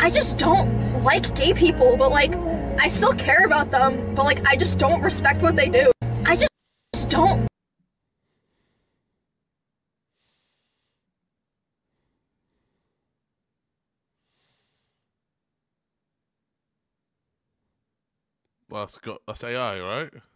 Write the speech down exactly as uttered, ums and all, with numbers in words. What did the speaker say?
I just don't like gay people, but like, I still care about them, but like, I just don't respect what they do. I just don't. Well, that's got that's A I, right?